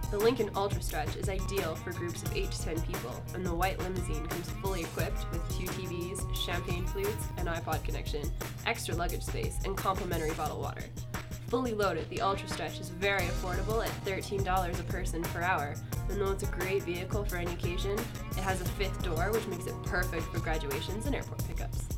The Lincoln Ultra Stretch is ideal for groups of 8 to 10 people, and the white limousine comes fully equipped with 2 TVs, champagne flutes, an iPod connection, extra luggage space, and complimentary bottled water. Fully loaded, the Ultra Stretch is very affordable at $13 a person per hour, and though it's a great vehicle for any occasion, it has a 5th door, which makes it perfect for graduations and airport pickups.